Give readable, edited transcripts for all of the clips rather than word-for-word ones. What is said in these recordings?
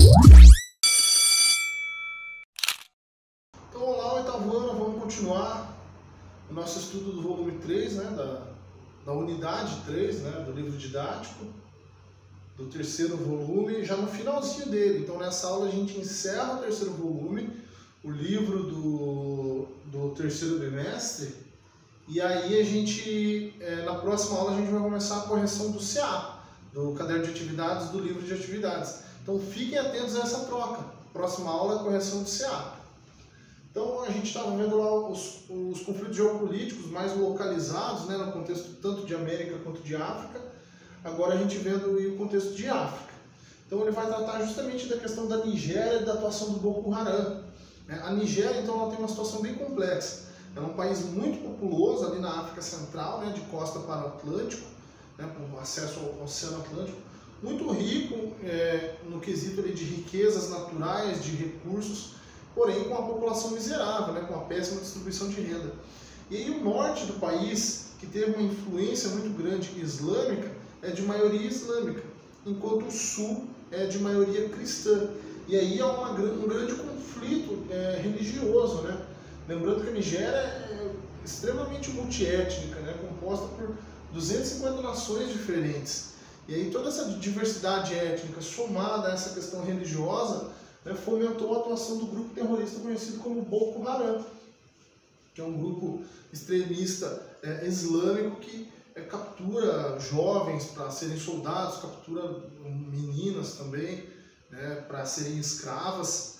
Então, olá, oitavo ano, vamos continuar o nosso estudo do volume 3, né, da unidade 3, né, do livro didático, do terceiro volume, já no finalzinho dele. Então, nessa aula a gente encerra o terceiro volume, o livro do terceiro bimestre, e aí a gente, na próxima aula, a gente vai começar a correção do CA, do caderno de atividades, do livro de atividades. Então, fiquem atentos a essa troca. Próxima aula é a correção do CA. Então, a gente estava vendo lá os conflitos geopolíticos mais localizados, né, no contexto tanto de América quanto de África. Agora a gente vendo o contexto de África. Então, ele vai tratar justamente da questão da Nigéria e da atuação do Boko Haram. A Nigéria, então, ela tem uma situação bem complexa. É um país muito populoso ali na África Central, né, de costa para o Atlântico, né, com acesso ao Oceano Atlântico, muito rico no quesito ali de riquezas naturais, de recursos, porém com a população miserável, né, com uma péssima distribuição de renda. E aí o norte do país, que teve uma influência muito grande islâmica, é de maioria islâmica, enquanto o sul é de maioria cristã. E aí há um grande conflito religioso, né? Lembrando que a Nigéria é extremamente multiétnica, né, composta por 250 nações diferentes. E aí toda essa diversidade étnica somada a essa questão religiosa, né, fomentou a atuação do grupo terrorista conhecido como Boko Haram, que é um grupo extremista islâmico que captura jovens para serem soldados, captura meninas também, né, para serem escravas.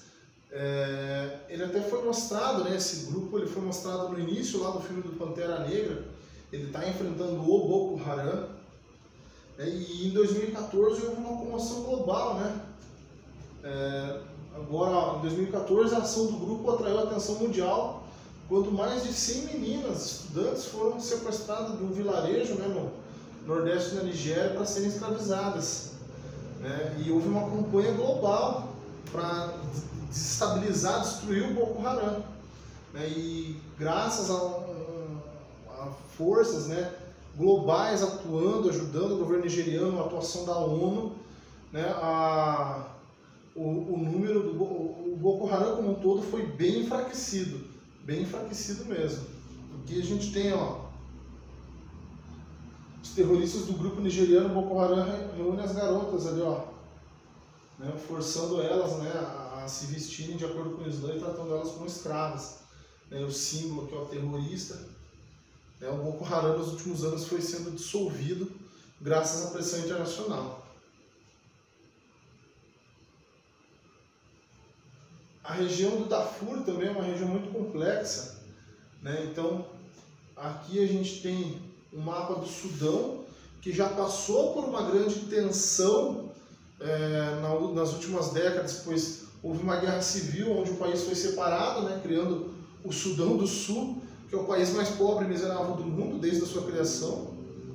Ele até foi mostrado, né, esse grupo ele foi mostrado no início lá do filme do Pantera Negra. Ele está enfrentando o Boko Haram, e em 2014 houve uma comoção global, né? Agora, em 2014, a ação do grupo atraiu a atenção mundial quando mais de 100 meninas, estudantes, foram sequestradas de um vilarejo, né, no nordeste da Nigéria para serem escravizadas, né? E houve uma campanha global para desestabilizar, destruir o Boko Haram, né? E graças a forças, né, globais atuando, ajudando o governo nigeriano, a atuação da ONU, né, o número do Boko Haram como um todo foi bem enfraquecido mesmo. Aqui a gente tem, ó, os terroristas do grupo nigeriano Boko Haram reúnem as garotas ali, ó, né, forçando elas, né, a se vestirem de acordo com o Islã e tratando elas como escravas. O símbolo aqui, ó, terrorista. O Boko Haram nos últimos anos foi sendo dissolvido graças à pressão internacional. A região do Darfur também é uma região muito complexa, né? Então, aqui a gente tem um mapa do Sudão, que já passou por uma grande tensão nas últimas décadas, pois houve uma guerra civil onde o país foi separado, né, criando o Sudão do Sul, que é o país mais pobre e miserável do mundo desde a sua criação.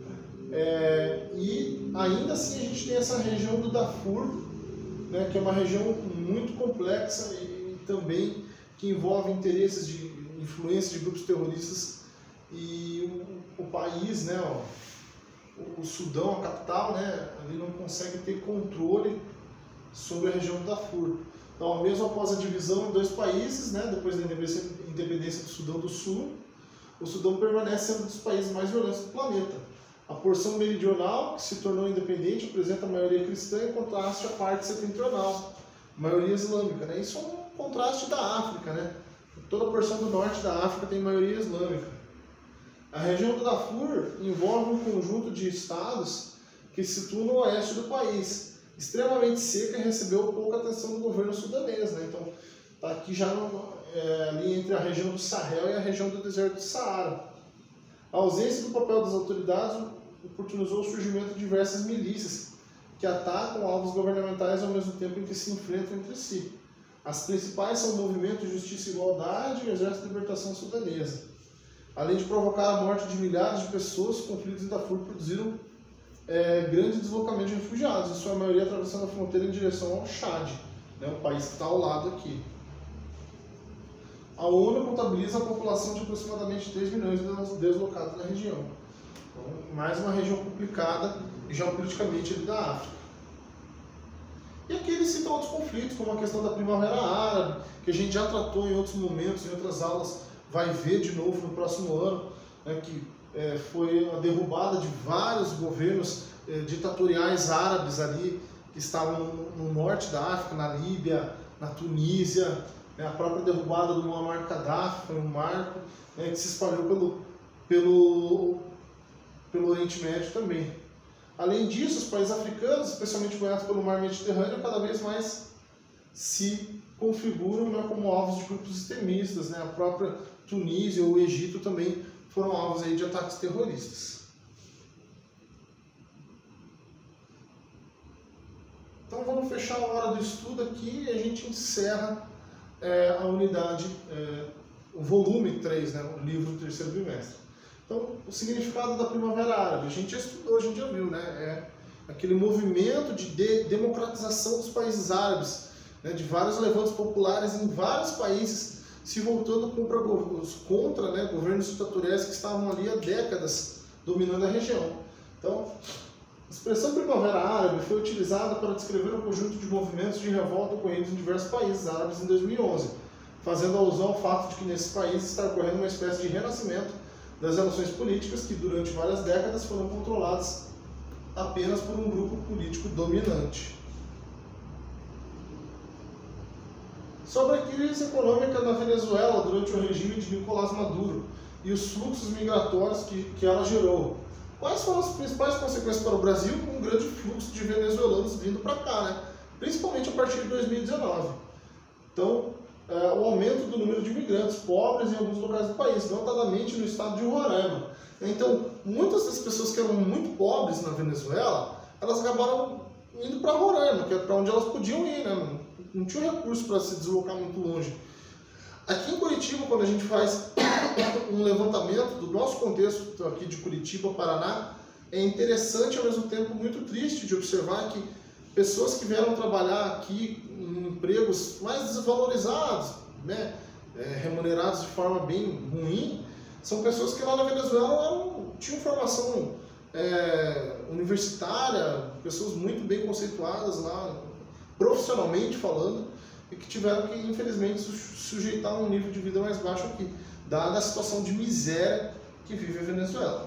E ainda assim a gente tem essa região do Darfur, né, que é uma região muito complexa e também que envolve interesses de influência de grupos terroristas. E o país, né, ó, o Sudão, a capital, né, ele não consegue ter controle sobre a região do Darfur. Então, mesmo após a divisão em dois países, né, depois da independência do Sudão do Sul, o Sudão permanece sendo um dos países mais violentos do planeta. A porção meridional, que se tornou independente, apresenta a maioria cristã em contraste à parte setentrional, maioria islâmica, né? Isso é um contraste da África, né? Toda a porção do norte da África tem maioria islâmica. A região do Darfur envolve um conjunto de estados que se situam no oeste do país, extremamente seca e recebeu pouca atenção do governo sudanês, né? Então, está aqui já ali entre a região do Sahel e a região do deserto do Saara. A ausência do papel das autoridades oportunizou o surgimento de diversas milícias que atacam alvos governamentais ao mesmo tempo em que se enfrentam entre si. As principais são o Movimento Justiça e Igualdade e o Exército de Libertação Sudanesa. Além de provocar a morte de milhares de pessoas, os conflitos em Darfur produziram grande deslocamento de refugiados, em sua maioria atravessando a fronteira em direção ao Chad, né, o país que está ao lado aqui. A ONU contabiliza a população de aproximadamente 3 milhões de deslocados na região. Então, mais uma região complicada e geopoliticamente da África. E aqui ele cita outros conflitos, como a questão da Primavera Árabe, que a gente já tratou em outros momentos, em outras aulas, vai ver de novo no próximo ano, né, que foi a derrubada de vários governos ditatoriais árabes ali, que estavam no norte da África, na Líbia, na Tunísia, a própria derrubada do Muammar Gaddafi foi um marco, que se espalhou pelo Oriente Médio também. Além disso, os países africanos, especialmente banhados pelo mar Mediterrâneo, cada vez mais se configuram, né, como alvos de grupos extremistas, né? A própria Tunísia ou o Egito também foram alvos aí de ataques terroristas. Então vamos fechar a hora do estudo aqui e a gente encerra a unidade, o volume 3, né, o livro do terceiro bimestre. Então, o significado da Primavera Árabe, a gente já estudou, a gente já viu, né? É aquele movimento de democratização dos países árabes, né, de vários levantes populares em vários países, se voltando contra né, governos ditatoriais que estavam ali há décadas dominando a região. Então, a expressão Primavera Árabe foi utilizada para descrever um conjunto de movimentos de revolta ocorridos em diversos países árabes em 2011, fazendo alusão ao fato de que nesses países está ocorrendo uma espécie de renascimento das relações políticas que durante várias décadas foram controladas apenas por um grupo político dominante. Sobre a crise econômica na Venezuela durante o regime de Nicolás Maduro e os fluxos migratórios que ela gerou. Quais foram as principais consequências para o Brasil com um grande fluxo de venezuelanos vindo para cá, né? Principalmente a partir de 2019. Então, o aumento do número de imigrantes pobres em alguns locais do país, notadamente no estado de Roraima. Então, muitas das pessoas que eram muito pobres na Venezuela, elas acabaram indo para Roraima, que é para onde elas podiam ir, né? Não tinha recurso para se deslocar muito longe. Aqui em Curitiba, quando a gente faz um levantamento do nosso contexto aqui de Curitiba, Paraná, é interessante e ao mesmo tempo muito triste de observar que pessoas que vieram trabalhar aqui em empregos mais desvalorizados, né, remunerados de forma bem ruim, são pessoas que lá na Venezuela tinham formação universitária, pessoas muito bem conceituadas lá, profissionalmente falando, e que tiveram que, infelizmente, sujeitar a um nível de vida mais baixo aqui, dada a situação de miséria que vive a Venezuela.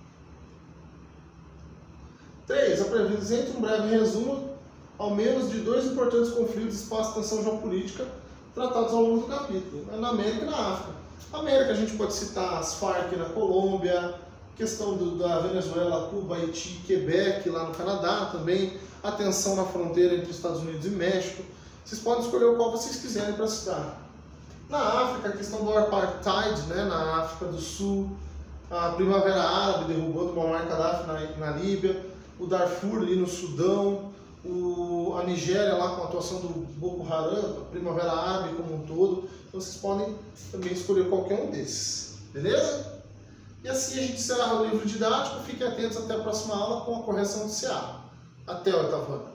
3. Apresente um breve resumo ao menos de 2 importantes conflitos de espaço de tensão geopolítica tratados ao longo do capítulo, na América e na África. Na América a gente pode citar as Farc na Colômbia, questão da Venezuela, Cuba, Haiti, Quebec lá no Canadá também, a tensão na fronteira entre Estados Unidos e México. Vocês podem escolher o qual vocês quiserem para citar. Na África, a questão do Apartheid, né, na África do Sul, a Primavera Árabe derrubando o Muammar Gaddafi na Líbia, o Darfur ali no Sudão, a Nigéria lá com a atuação do Boko Haram, a Primavera Árabe como um todo. Então vocês podem também escolher qualquer um desses, beleza? E assim a gente encerra o livro didático. Fiquem atentos até a próxima aula com a correção do CA. Até o oitavo ano.